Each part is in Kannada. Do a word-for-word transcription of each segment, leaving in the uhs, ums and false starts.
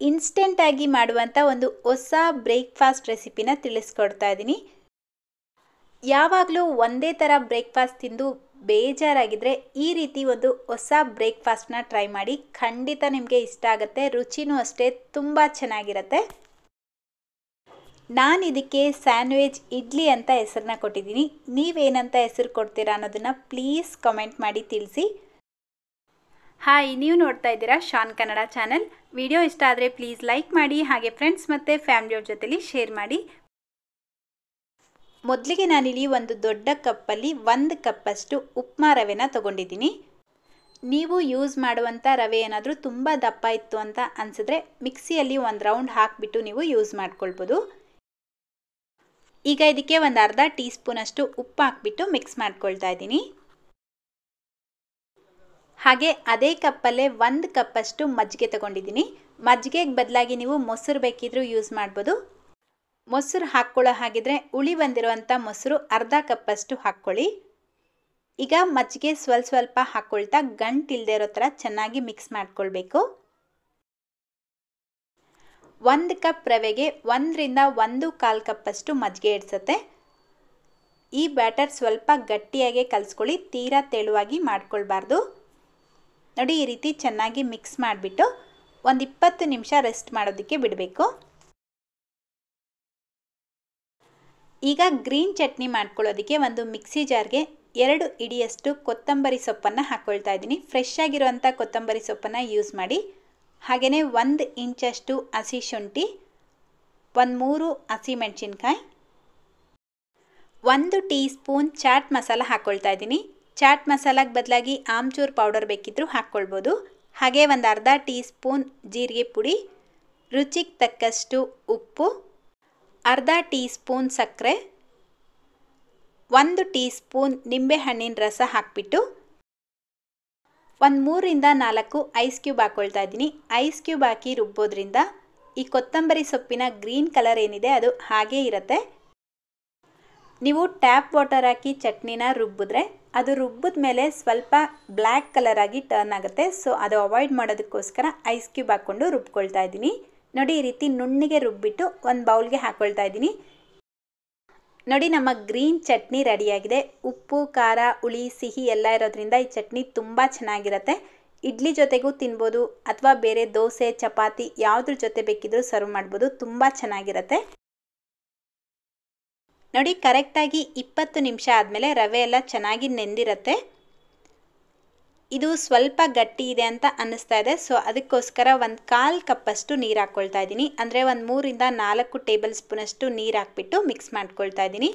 ಇನ್ಸ್ಟೆಂಟ್ ಆಗಿ ಮಾಡುವಂಥ ಒಂದು ಹೊಸ ಬ್ರೇಕ್ಫಾಸ್ಟ್ ರೆಸಿಪಿನ ತಿಳಿಸ್ಕೊಡ್ತಾ ಇದ್ದೀನಿ. ಯಾವಾಗಲೂ ಒಂದೇ ಥರ ಬ್ರೇಕ್ಫಾಸ್ಟ್ ತಿಂದು ಬೇಜಾರಾಗಿದ್ದರೆ ಈ ರೀತಿ ಒಂದು ಹೊಸ ಬ್ರೇಕ್ಫಾಸ್ಟ್ನ ಟ್ರೈ ಮಾಡಿ. ಖಂಡಿತ ನಿಮಗೆ ಇಷ್ಟ ಆಗುತ್ತೆ. ರುಚಿನೂ ಅಷ್ಟೇ ತುಂಬ ಚೆನ್ನಾಗಿರುತ್ತೆ. ನಾನು ಇದಕ್ಕೆ ಸ್ಯಾಂಡ್ವಿಚ್ ಇಡ್ಲಿ ಅಂತ ಹೆಸರನ್ನ ಕೊಟ್ಟಿದ್ದೀನಿ. ನೀವೇನಂತ ಹೆಸರು ಕೊಡ್ತೀರಾ ಅನ್ನೋದನ್ನು ಪ್ಲೀಸ್ ಕಮೆಂಟ್ ಮಾಡಿ ತಿಳಿಸಿ. ಹಾಯ್, ನೀವು ನೋಡ್ತಾ ಇದ್ದೀರಾ ಶಾನ್ ಕನ್ನಡ ಚಾನಲ್. ವಿಡಿಯೋ ಇಷ್ಟ ಆದರೆ ಪ್ಲೀಸ್ ಲೈಕ್ ಮಾಡಿ, ಹಾಗೆ ಫ್ರೆಂಡ್ಸ್ ಮತ್ತು ಫ್ಯಾಮಿಲಿಯವ್ರ ಜೊತೆಲಿ ಶೇರ್ ಮಾಡಿ. ಮೊದಲಿಗೆ ನಾನಿಲ್ಲಿ ಒಂದು ದೊಡ್ಡ ಕಪ್ಪಲ್ಲಿ ಒಂದು ಕಪ್ಪಷ್ಟು ಉಪ್ಮಾ ರವೆನ ತೊಗೊಂಡಿದ್ದೀನಿ. ನೀವು ಯೂಸ್ ಮಾಡುವಂಥ ರವೆ ಏನಾದರೂ ತುಂಬ ದಪ್ಪ ಇತ್ತು ಅಂತ ಅನಿಸಿದ್ರೆ ಮಿಕ್ಸಿಯಲ್ಲಿ ಒಂದು ರೌಂಡ್ ಹಾಕಿಬಿಟ್ಟು ನೀವು ಯೂಸ್ ಮಾಡ್ಕೊಳ್ಬೋದು. ಈಗ ಇದಕ್ಕೆ ಒಂದು ಅರ್ಧ ಟೀ ಸ್ಪೂನಷ್ಟು ಉಪ್ಪು ಹಾಕ್ಬಿಟ್ಟು ಮಿಕ್ಸ್ ಮಾಡ್ಕೊಳ್ತಾ ಇದ್ದೀನಿ. ಹಾಗೆ ಅದೇ ಕಪ್ಪಲ್ಲೇ ಒಂದು ಕಪ್ಪಷ್ಟು ಮಜ್ಜಿಗೆ ತೊಗೊಂಡಿದ್ದೀನಿ. ಮಜ್ಜಿಗೆಗೆ ಬದಲಾಗಿ ನೀವು ಮೊಸರು ಬೇಕಿದ್ರೂ ಯೂಸ್ ಮಾಡ್ಬೋದು. ಮೊಸರು ಹಾಕ್ಕೊಳ್ಳೋ ಹಾಗಿದ್ರೆ ಉಳಿ ಬಂದಿರುವಂಥ ಮೊಸರು ಅರ್ಧ ಕಪ್ಪಷ್ಟು ಹಾಕ್ಕೊಳ್ಳಿ. ಈಗ ಮಜ್ಜಿಗೆ ಸ್ವಲ್ಪ ಸ್ವಲ್ಪ ಹಾಕ್ಕೊಳ್ತಾ ಗಂಟಿಲ್ದೇ ಇರೋ ಥರ ಚೆನ್ನಾಗಿ ಮಿಕ್ಸ್ ಮಾಡ್ಕೊಳ್ಬೇಕು. ಒಂದು ಕಪ್ ರವೆಗೆ ಒಂದರಿಂದ ಒಂದು ಕಾಲು ಕಪ್ಪಷ್ಟು ಮಜ್ಜಿಗೆ ಇಡ್ಸತ್ತೆ. ಈ ಬ್ಯಾಟರ್ ಸ್ವಲ್ಪ ಗಟ್ಟಿಯಾಗಿ ಕಲಿಸ್ಕೊಳ್ಳಿ, ತೀರಾ ತೆಳುವಾಗಿ ಮಾಡ್ಕೊಳ್ಬಾರ್ದು. ನೋಡಿ, ಈ ರೀತಿ ಚೆನ್ನಾಗಿ ಮಿಕ್ಸ್ ಮಾಡಿಬಿಟ್ಟು ಒಂದು ಇಪ್ಪತ್ತು ನಿಮಿಷ ರೆಸ್ಟ್ ಮಾಡೋದಕ್ಕೆ ಬಿಡಬೇಕು. ಈಗ ಗ್ರೀನ್ ಚಟ್ನಿ ಮಾಡ್ಕೊಳ್ಳೋದಕ್ಕೆ ಒಂದು ಮಿಕ್ಸಿ ಜಾರ್ಗೆ ಎರಡು ಇಡಿಯಷ್ಟು ಕೊತ್ತಂಬರಿ ಸೊಪ್ಪನ್ನು ಹಾಕ್ಕೊಳ್ತಾ ಇದ್ದೀನಿ. ಫ್ರೆಶ್ ಆಗಿರುವಂಥ ಕೊತ್ತಂಬರಿ ಸೊಪ್ಪನ್ನು ಯೂಸ್ ಮಾಡಿ. ಹಾಗೆಯೇ ಒಂದು ಇಂಚಷ್ಟು ಹಸಿ ಶುಂಠಿ, ಒಂದು ಮೂರು ಹಸಿ ಮೆಣಸಿನ್ಕಾಯಿ, ಒಂದು ಟೀ ಸ್ಪೂನ್ ಚಾಟ್ ಮಸಾಲ ಹಾಕ್ಕೊಳ್ತಾ ಇದ್ದೀನಿ. ಚಾಟ್ ಮಸಾಲಾಗೆ ಬದಲಾಗಿ ಆಮ್ಚೂರ್ ಪೌಡರ್ ಬೇಕಿದ್ದರೂ ಹಾಕ್ಕೊಳ್ಬೋದು. ಹಾಗೆ ಒಂದು ಅರ್ಧ ಟೀ ಸ್ಪೂನ್ ಜೀರಿಗೆ ಪುಡಿ, ರುಚಿಗೆ ತಕ್ಕಷ್ಟು ಉಪ್ಪು, ಅರ್ಧ ಟೀ ಸ್ಪೂನ್ ಸಕ್ಕರೆ, ಒಂದು ಟೀ ಸ್ಪೂನ್ ನಿಂಬೆಹಣ್ಣಿನ ರಸ ಹಾಕಿಬಿಟ್ಟು ಒಂದು ಮೂರರಿಂದ ನಾಲ್ಕು ಐಸ್ ಕ್ಯೂಬ್ ಹಾಕ್ಕೊಳ್ತಾ ಇದ್ದೀನಿ. ಐಸ್ ಕ್ಯೂಬ್ ಹಾಕಿ ರುಬ್ಬೋದ್ರಿಂದ ಈ ಕೊತ್ತಂಬರಿ ಸೊಪ್ಪಿನ ಗ್ರೀನ್ ಕಲರ್ ಏನಿದೆ ಅದು ಹಾಗೇ ಇರುತ್ತೆ. ನೀವು ಟ್ಯಾಪ್ ವಾಟರ್ ಹಾಕಿ ಚಟ್ನಿನ ರುಬ್ಬಿದ್ರೆ ಅದು ರುಬ್ಬಿದ ಮೇಲೆ ಸ್ವಲ್ಪ ಬ್ಲ್ಯಾಕ್ ಕಲರ್ ಆಗಿ ಟರ್ನ್ ಆಗುತ್ತೆ. ಸೊ ಅದು ಅವಾಯ್ಡ್ ಮಾಡೋದಕ್ಕೋಸ್ಕರ ಐಸ್ ಕ್ಯೂಬ್ ಹಾಕ್ಕೊಂಡು ರುಬ್ಕೊಳ್ತಾ ಇದ್ದೀನಿ. ನೋಡಿ, ಈ ರೀತಿ ನುಣ್ಣಿಗೆ ರುಬ್ಬಿಟ್ಟು ಒಂದು ಬೌಲ್ಗೆ ಹಾಕ್ಕೊಳ್ತಾ ಇದ್ದೀನಿ. ನೋಡಿ, ನಮ್ಮ ಗ್ರೀನ್ ಚಟ್ನಿ ರೆಡಿಯಾಗಿದೆ. ಉಪ್ಪು, ಖಾರ, ಹುಳಿ, ಸಿಹಿ ಎಲ್ಲ ಇರೋದ್ರಿಂದ ಈ ಚಟ್ನಿ ತುಂಬ ಚೆನ್ನಾಗಿರುತ್ತೆ. ಇಡ್ಲಿ ಜೊತೆಗೂ ತಿನ್ಬೋದು ಅಥವಾ ಬೇರೆ ದೋಸೆ, ಚಪಾತಿ ಯಾವುದ್ರ ಜೊತೆ ಬೇಕಿದ್ರೂ ಸರ್ವ್ ಮಾಡ್ಬೋದು. ತುಂಬ ಚೆನ್ನಾಗಿರುತ್ತೆ. ನೋಡಿ, ಕರೆಕ್ಟಾಗಿ ಇಪ್ಪತ್ತು ನಿಮಿಷ ಆದಮೇಲೆ ರವೆ ಎಲ್ಲ ಚೆನ್ನಾಗಿ ನೆಂದಿರುತ್ತೆ. ಇದು ಸ್ವಲ್ಪ ಗಟ್ಟಿ ಇದೆ ಅಂತ ಅನ್ನಿಸ್ತಾ ಇದೆ. ಸೊ ಅದಕ್ಕೋಸ್ಕರ ಒಂದು ಕಾಲು ಕಪ್ಪಷ್ಟು ನೀರು ಹಾಕ್ಕೊಳ್ತಾ ಇದ್ದೀನಿ. ಅಂದರೆ ಒಂದು ಮೂರಿಂದ ನಾಲ್ಕು ಟೇಬಲ್ ಸ್ಪೂನಷ್ಟು ನೀರು ಹಾಕ್ಬಿಟ್ಟು ಮಿಕ್ಸ್ ಮಾಡ್ಕೊಳ್ತಾ ಇದ್ದೀನಿ.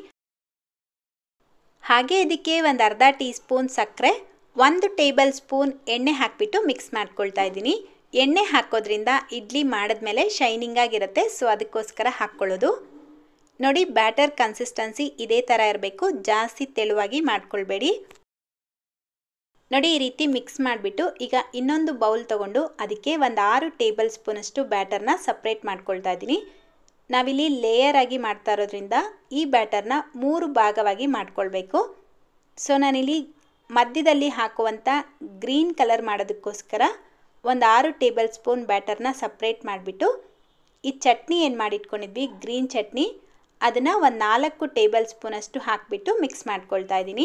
ಹಾಗೆ ಇದಕ್ಕೆ ಒಂದು ಅರ್ಧ ಟೀ ಸ್ಪೂನ್ ಸಕ್ಕರೆ, ಒಂದು ಟೇಬಲ್ ಸ್ಪೂನ್ ಎಣ್ಣೆ ಹಾಕಿಬಿಟ್ಟು ಮಿಕ್ಸ್ ಮಾಡ್ಕೊಳ್ತಾ ಇದ್ದೀನಿ. ಎಣ್ಣೆ ಹಾಕೋದ್ರಿಂದ ಇಡ್ಲಿ ಮಾಡಿದ್ಮೇಲೆ ಶೈನಿಂಗ್ ಆಗಿರುತ್ತೆ. ಸೊ ಅದಕ್ಕೋಸ್ಕರ ಹಾಕ್ಕೊಳ್ಳೋದು. ನೋಡಿ, ಬ್ಯಾಟರ್ ಕನ್ಸಿಸ್ಟೆನ್ಸಿ ಇದೇ ಥರ ಇರಬೇಕು, ಜಾಸ್ತಿ ತೆಳುವಾಗಿ ಮಾಡ್ಕೊಳ್ಬೇಡಿ. ನೋಡಿ, ಈ ರೀತಿ ಮಿಕ್ಸ್ ಮಾಡಿಬಿಟ್ಟು ಈಗ ಇನ್ನೊಂದು ಬೌಲ್ ತೊಗೊಂಡು ಅದಕ್ಕೆ ಒಂದು ಆರು ಟೇಬಲ್ ಸ್ಪೂನಷ್ಟು ಬ್ಯಾಟರ್ನ ಸಪ್ರೇಟ್ ಮಾಡ್ಕೊಳ್ತಾ ಇದ್ದೀನಿ. ನಾವಿಲ್ಲಿ ಲೇಯರ್ ಆಗಿ ಮಾಡ್ತಾ ಇರೋದ್ರಿಂದ ಈ ಬ್ಯಾಟರ್ನ ಮೂರು ಭಾಗವಾಗಿ ಮಾಡ್ಕೊಳ್ಬೇಕು. ಸೊ ನಾನಿಲ್ಲಿ ಮಧ್ಯದಲ್ಲಿ ಹಾಕುವಂಥ ಗ್ರೀನ್ ಕಲರ್ ಮಾಡೋದಕ್ಕೋಸ್ಕರ ಒಂದು ಆರು ಟೇಬಲ್ ಸ್ಪೂನ್ ಬ್ಯಾಟರ್ನ ಸಪ್ರೇಟ್ ಮಾಡಿಬಿಟ್ಟು ಈ ಚಟ್ನಿ ಏನು ಮಾಡಿಟ್ಕೊಂಡಿದ್ವಿ ಗ್ರೀನ್ ಚಟ್ನಿ ಅದನ್ನು ಒಂದು ನಾಲ್ಕು ಟೇಬಲ್ ಸ್ಪೂನಷ್ಟು ಹಾಕಿಬಿಟ್ಟು ಮಿಕ್ಸ್ ಮಾಡ್ಕೊಳ್ತಾ ಇದ್ದೀನಿ.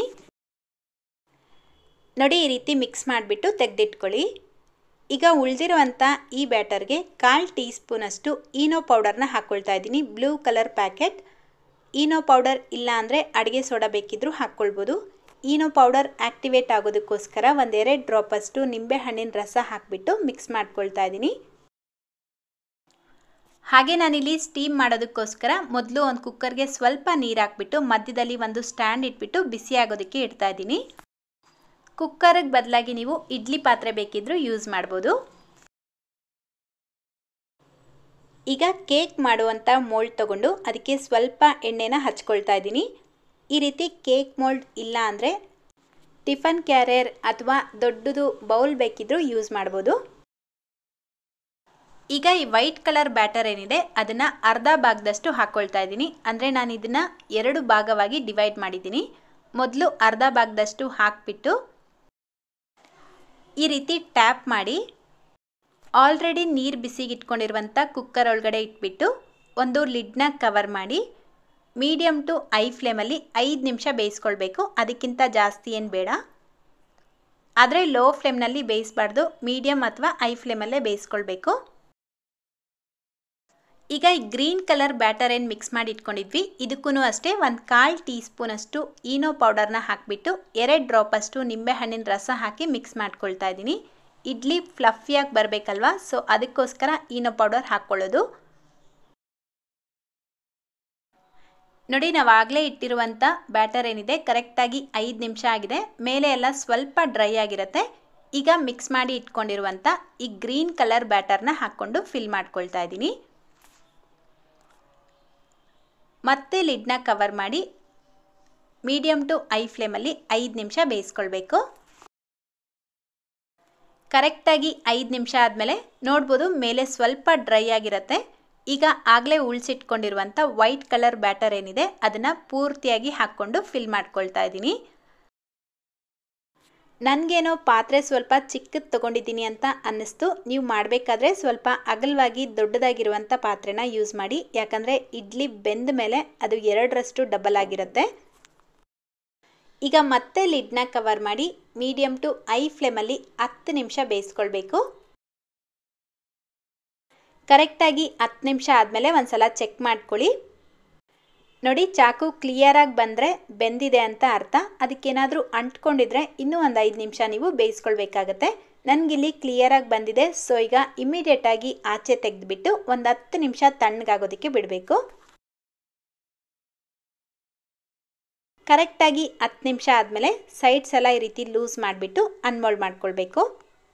ನೋಡಿ, ಈ ರೀತಿ ಮಿಕ್ಸ್ ಮಾಡಿಬಿಟ್ಟು ತೆಗೆದಿಟ್ಕೊಳ್ಳಿ. ಈಗ ಉಳಿದಿರುವಂಥ ಈ ಬ್ಯಾಟರ್ಗೆ ಕಾಲು ಟೀ ಸ್ಪೂನಷ್ಟು ಈನೋ ಪೌಡರ್ನ ಹಾಕ್ಕೊಳ್ತಾ ಇದ್ದೀನಿ. Blue colour packet. Eno powder ಇಲ್ಲ ಅಂದರೆ ಅಡುಗೆ ಸೋಡಾ ಬೇಕಿದ್ದರೂ ಹಾಕ್ಕೊಳ್ಬೋದು. ಈನೋ ಪೌಡರ್ ಆ್ಯಕ್ಟಿವೇಟ್ ಆಗೋದಕ್ಕೋಸ್ಕರ ಒಂದೆರಡು ಡ್ರಾಪಷ್ಟು ನಿಂಬೆಹಣ್ಣಿನ ರಸ ಹಾಕಿಬಿಟ್ಟು ಮಿಕ್ಸ್ ಮಾಡ್ಕೊಳ್ತಾ ಇದ್ದೀನಿ. ಹಾಗೆ ನಾನಿಲ್ಲಿ ಸ್ಟೀಮ್ ಮಾಡೋದಕ್ಕೋಸ್ಕರ ಮೊದಲು ಒಂದು ಕುಕ್ಕರ್ಗೆ ಸ್ವಲ್ಪ ನೀರು ಹಾಕ್ಬಿಟ್ಟು ಮಧ್ಯದಲ್ಲಿ ಒಂದು ಸ್ಟ್ಯಾಂಡ್ ಇಟ್ಬಿಟ್ಟು ಬಿಸಿ ಆಗೋದಕ್ಕೆ ಇಡ್ತಾ ಇದ್ದೀನಿ. ಕುಕ್ಕರ್ಗೆ ಬದಲಾಗಿ ನೀವು ಇಡ್ಲಿ ಪಾತ್ರೆ ಬೇಕಿದ್ದರೂ ಯೂಸ್ ಮಾಡ್ಬೋದು. ಈಗ ಕೇಕ್ ಮಾಡುವಂಥ ಮೋಲ್ಡ್ ತೊಗೊಂಡು ಅದಕ್ಕೆ ಸ್ವಲ್ಪ ಎಣ್ಣೆನ ಹಚ್ಕೊಳ್ತಾ ಇದ್ದೀನಿ. ಈ ರೀತಿ ಕೇಕ್ ಮೋಲ್ಡ್ ಇಲ್ಲ ಅಂದರೆ ಟಿಫನ್ ಕ್ಯಾರಿಯರ್ ಅಥವಾ ದೊಡ್ಡದು ಬೌಲ್ ಬೇಕಿದ್ದರೂ ಯೂಸ್ ಮಾಡ್ಬೋದು. ಈಗ ಈ ವೈಟ್ ಕಲರ್ ಬ್ಯಾಟರ್ ಏನಿದೆ ಅದನ್ನು ಅರ್ಧ ಭಾಗದಷ್ಟು ಹಾಕ್ಕೊಳ್ತಾ ಇದ್ದೀನಿ. ಅಂದರೆ ನಾನು ಇದನ್ನು ಎರಡು ಭಾಗವಾಗಿ ಡಿವೈಡ್ ಮಾಡಿದ್ದೀನಿ. ಮೊದಲು ಅರ್ಧ ಭಾಗದಷ್ಟು ಹಾಕಿಬಿಟ್ಟು ಈ ರೀತಿ ಟ್ಯಾಪ್ ಮಾಡಿ ಆಲ್ರೆಡಿ ನೀರು ಬಿಸಿಗೆ ಇಟ್ಕೊಂಡಿರುವಂಥ ಕುಕ್ಕರ್ ಒಳಗಡೆ ಇಟ್ಬಿಟ್ಟು ಒಂದು ಲಿಡ್ನ ಕವರ್ ಮಾಡಿ ಮೀಡಿಯಮ್ ಟು ಐ ಫ್ಲೇಮಲ್ಲಿ ಐದು ನಿಮಿಷ ಬೇಯಿಸ್ಕೊಳ್ಬೇಕು. ಅದಕ್ಕಿಂತ ಜಾಸ್ತಿ ಏನು ಬೇಡ. ಆದರೆ ಲೋ ಫ್ಲೇಮ್ನಲ್ಲಿ ಬೇಯಿಸಬಾರ್ದು, ಮೀಡಿಯಮ್ ಅಥವಾ ಐ ಫ್ಲೇಮಲ್ಲೇ ಬೇಯಿಸ್ಕೊಳ್ಬೇಕು. ಈಗ ಈ ಗ್ರೀನ್ ಕಲರ್ ಬ್ಯಾಟರ್ ಏನು ಮಿಕ್ಸ್ ಮಾಡಿ ಇಟ್ಕೊಂಡಿದ್ವಿ, ಇದಕ್ಕೂ ಅಷ್ಟೇ ಒಂದು ಕಾಲು ಟೀ ಸ್ಪೂನಷ್ಟು ಈನೋ ಪೌಡರ್ನ ಹಾಕಿಬಿಟ್ಟು ಎರಡು ಡ್ರಾಪಷ್ಟು ನಿಂಬೆಹಣ್ಣಿನ ರಸ ಹಾಕಿ ಮಿಕ್ಸ್ ಮಾಡ್ಕೊಳ್ತಾ ಇದ್ದೀನಿ. ಇಡ್ಲಿ ಫ್ಲಫಿಯಾಗಿ ಬರಬೇಕಲ್ವಾ, ಸೊ ಅದಕ್ಕೋಸ್ಕರ ಈನೋ ಪೌಡರ್ ಹಾಕ್ಕೊಳ್ಳೋದು. ನೋಡಿ, ನಾವು ಆಗಲೇ ಇಟ್ಟಿರುವಂಥ ಬ್ಯಾಟರ್ ಏನಿದೆ ಕರೆಕ್ಟಾಗಿ ಐದು ನಿಮಿಷ ಆಗಿದೆ. ಮೇಲೆ ಎಲ್ಲ ಸ್ವಲ್ಪ ಡ್ರೈ ಆಗಿರುತ್ತೆ. ಈಗ ಮಿಕ್ಸ್ ಮಾಡಿ ಇಟ್ಕೊಂಡಿರುವಂಥ ಈ ಗ್ರೀನ್ ಕಲರ್ ಬ್ಯಾಟರ್ನ ಹಾಕ್ಕೊಂಡು ಫಿಲ್ ಮಾಡ್ಕೊಳ್ತಾ ಇದ್ದೀನಿ. ಮತ್ತೆ ಲಿಡ್ನ ಕವರ್ ಮಾಡಿ ಮೀಡಿಯಮ್ ಟು ಐ ಫ್ಲೇಮಲ್ಲಿ ಐದು ನಿಮಿಷ ಬೇಯಿಸ್ಕೊಳ್ಬೇಕು. ಕರೆಕ್ಟಾಗಿ ಐದು ನಿಮಿಷ ಆದಮೇಲೆ ನೋಡ್ಬೋದು ಮೇಲೆ ಸ್ವಲ್ಪ ಡ್ರೈ ಆಗಿರುತ್ತೆ. ಈಗ ಆಗಲೇ ಉಳಿಸಿಟ್ಕೊಂಡಿರುವಂಥ ವೈಟ್ ಕಲರ್ ಬ್ಯಾಟರ್ ಏನಿದೆ ಅದನ್ನು ಪೂರ್ತಿಯಾಗಿ ಹಾಕ್ಕೊಂಡು ಫಿಲ್ ಮಾಡ್ಕೊಳ್ತಾ ಇದ್ದೀನಿ. ನನಗೇನೋ ಪಾತ್ರೆ ಸ್ವಲ್ಪ ಚಿಕ್ಕದು ತೊಗೊಂಡಿದ್ದೀನಿ ಅಂತ ಅನ್ನಿಸ್ತು. ನೀವು ಮಾಡಬೇಕಾದ್ರೆ ಸ್ವಲ್ಪ ಅಗಲವಾಗಿ ದೊಡ್ಡದಾಗಿರುವಂಥ ಪಾತ್ರೆನ ಯೂಸ್ ಮಾಡಿ, ಯಾಕಂದರೆ ಇಡ್ಲಿ ಬೆಂದ ಮೇಲೆ ಅದು ಎರಡರಷ್ಟು ಡಬಲ್ ಆಗಿರುತ್ತೆ. ಈಗ ಮತ್ತೆ ಲಿಡ್ನ ಕವರ್ ಮಾಡಿ ಮೀಡಿಯಮ್ ಟು ಐ ಫ್ಲೇಮಲ್ಲಿ ಹತ್ತು ನಿಮಿಷ ಬೇಯಿಸ್ಕೊಳ್ಬೇಕು. ಕರೆಕ್ಟಾಗಿ ಹತ್ತು ನಿಮಿಷ ಆದಮೇಲೆ ಒಂದು ಸಲ ಚೆಕ್ ಮಾಡ್ಕೊಳ್ಳಿ. ನೋಡಿ, ಚಾಕು ಕ್ಲಿಯರಾಗಿ ಬಂದರೆ ಬೆಂದಿದೆ ಅಂತ ಅರ್ಥ. ಅದಕ್ಕೇನಾದರೂ ಅಂಟ್ಕೊಂಡಿದ್ರೆ ಇನ್ನೂ ಒಂದು ಐದು ನಿಮಿಷ ನೀವು ಬೇಯಿಸ್ಕೊಳ್ಬೇಕಾಗತ್ತೆ. ನನಗಿಲ್ಲಿ ಕ್ಲಿಯರಾಗಿ ಬಂದಿದೆ. ಸೊ ಈಗ ಇಮಿಡಿಯೇಟಾಗಿ ಆಚೆ ತೆಗೆದುಬಿಟ್ಟು ಒಂದು ಹತ್ತು ನಿಮಿಷ ತಣ್ಣಗಾಗೋದಕ್ಕೆ ಬಿಡಬೇಕು. ಕರೆಕ್ಟಾಗಿ ಹತ್ತು ನಿಮಿಷ ಆದಮೇಲೆ ಸೈಡ್ಸ್ ಎಲ್ಲ ಈ ರೀತಿ ಲೂಸ್ ಮಾಡಿಬಿಟ್ಟು ಅನ್ಮೋಲ್ಡ್ ಮಾಡ್ಕೊಳ್ಬೇಕು.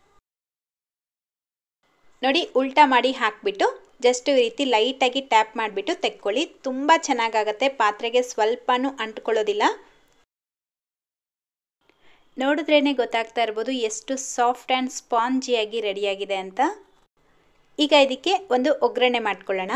ನೋಡಿ, ಉಲ್ಟಾ ಮಾಡಿ ಹಾಕಿಬಿಟ್ಟು ಜಸ್ಟ್ ಈ ರೀತಿ ಲೈಟಾಗಿ ಟ್ಯಾಪ್ ಮಾಡಿಬಿಟ್ಟು ತೆಕ್ಕೊಳ್ಳಿ. ತುಂಬ ಚೆನ್ನಾಗಾಗತ್ತೆ, ಪಾತ್ರೆಗೆ ಸ್ವಲ್ಪನೂ ಅಂಟ್ಕೊಳ್ಳೋದಿಲ್ಲ. ನೋಡಿದ್ರೇ ಗೊತ್ತಾಗ್ತಾ ಇರ್ಬೋದು ಎಷ್ಟು ಸಾಫ್ಟ್ ಆ್ಯಂಡ್ ಸ್ಪಾಂಜಿಯಾಗಿ ರೆಡಿಯಾಗಿದೆ ಅಂತ. ಈಗ ಇದಕ್ಕೆ ಒಂದು ಒಗ್ಗರಣೆ ಮಾಡ್ಕೊಳ್ಳೋಣ.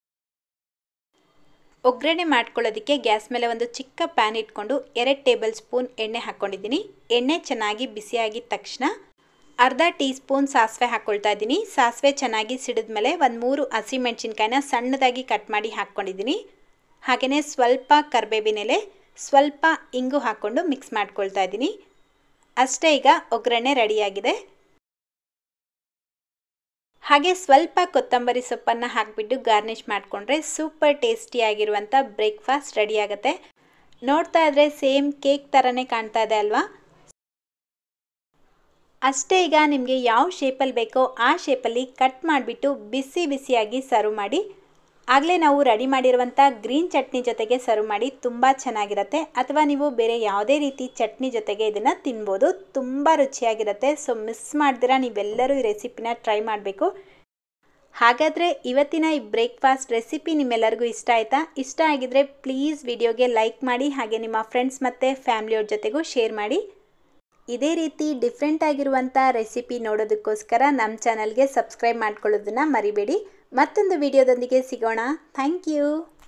ಒಗ್ಗರಣೆ ಮಾಡ್ಕೊಳ್ಳೋದಕ್ಕೆ ಗ್ಯಾಸ್ ಮೇಲೆ ಒಂದು ಚಿಕ್ಕ ಪ್ಯಾನ್ ಇಟ್ಕೊಂಡು ಎರಡು ಟೇಬಲ್ ಸ್ಪೂನ್ ಎಣ್ಣೆ ಹಾಕ್ಕೊಂಡಿದ್ದೀನಿ. ಎಣ್ಣೆ ಚೆನ್ನಾಗಿ ಬಿಸಿಯಾಗಿದ ತಕ್ಷಣ ಅರ್ಧ ಟೀ ಸ್ಪೂನ್ ಸಾಸಿವೆ ಹಾಕ್ಕೊಳ್ತಾ ಇದ್ದೀನಿ. ಸಾಸಿವೆ ಚೆನ್ನಾಗಿ ಸಿಡಿದ ಮೇಲೆ ಒಂದು ಮೂರು ಹಸಿಮೆಣಸಿನ್ಕಾಯಿನ ಸಣ್ಣದಾಗಿ ಕಟ್ ಮಾಡಿ ಹಾಕ್ಕೊಂಡಿದ್ದೀನಿ. ಹಾಗೆಯೇ ಸ್ವಲ್ಪ ಕರಿಬೇವಿನ ಎಲೆ, ಸ್ವಲ್ಪ ಇಂಗು ಹಾಕ್ಕೊಂಡು ಮಿಕ್ಸ್ ಮಾಡ್ಕೊಳ್ತಾ ಇದ್ದೀನಿ. ಅಷ್ಟೇ, ಈಗ ಒಗ್ಗರಣೆ ರೆಡಿಯಾಗಿದೆ. ಹಾಗೆ ಸ್ವಲ್ಪ ಕೊತ್ತಂಬರಿ ಸೊಪ್ಪನ್ನು ಹಾಕಿಬಿಟ್ಟು ಗಾರ್ನಿಷ್ ಮಾಡಿಕೊಂಡ್ರೆ ಸೂಪರ್ ಟೇಸ್ಟಿಯಾಗಿರುವಂಥ ಬ್ರೇಕ್ಫಾಸ್ಟ್ ರೆಡಿ ಆಗುತ್ತೆ. ನೋಡ್ತಾ ಇದ್ರೆ ಸೇಮ್ ಕೇಕ್ ಥರನೇ ಕಾಣ್ತಾ ಇದೆ ಅಲ್ವಾ? ಅಷ್ಟೇ, ಈಗ ನಿಮಗೆ ಯಾವ ಶೇಪಲ್ಲಿ ಬೇಕೋ ಆ ಶೇಪಲ್ಲಿ ಕಟ್ ಮಾಡಿಬಿಟ್ಟು ಬಿಸಿ ಬಿಸಿಯಾಗಿ ಸರ್ವ್ ಮಾಡಿ. ಆಗಲೇ ನಾವು ರೆಡಿ ಮಾಡಿರುವಂಥ ಗ್ರೀನ್ ಚಟ್ನಿ ಜೊತೆಗೆ ಸರ್ವ್ ಮಾಡಿ, ತುಂಬ ಚೆನ್ನಾಗಿರುತ್ತೆ. ಅಥವಾ ನೀವು ಬೇರೆ ಯಾವುದೇ ರೀತಿ ಚಟ್ನಿ ಜೊತೆಗೆ ಇದನ್ನು ತಿನ್ಬೋದು, ತುಂಬ ರುಚಿಯಾಗಿರುತ್ತೆ. ಸೊ ಮಿಸ್ ಮಾಡ್ದಿರಾ ನೀವೆಲ್ಲರೂ ಈ ರೆಸಿಪಿನ ಟ್ರೈ ಮಾಡಬೇಕು. ಹಾಗಾದರೆ ಇವತ್ತಿನ ಈ ಬ್ರೇಕ್ಫಾಸ್ಟ್ ರೆಸಿಪಿ ನಿಮ್ಮೆಲ್ಲರಿಗೂ ಇಷ್ಟ ಆಯಿತಾ? ಇಷ್ಟ ಆಗಿದ್ರೆ ಪ್ಲೀಸ್ ವಿಡಿಯೋಗೆ ಲೈಕ್ ಮಾಡಿ, ಹಾಗೆ ನಿಮ್ಮ ಫ್ರೆಂಡ್ಸ್ ಮತ್ತು ಫ್ಯಾಮಿಲಿಯವ್ರ ಜೊತೆಗೂ ಶೇರ್ ಮಾಡಿ. ಇದೇ ರೀತಿ ಡಿಫ್ರೆಂಟ್ ಆಗಿರುವಂಥ ರೆಸಿಪಿ ನೋಡೋದಕ್ಕೋಸ್ಕರ ನಮ್ಮ ಚಾನಲ್ಗೆ ಸಬ್ಸ್ಕ್ರೈಬ್ ಮಾಡ್ಕೊಳ್ಳೋದನ್ನು ಮರಿಬೇಡಿ. ಮತ್ತೊಂದು ವಿಡಿಯೋದೊಂದಿಗೆ ಸಿಗೋಣ. Thank you.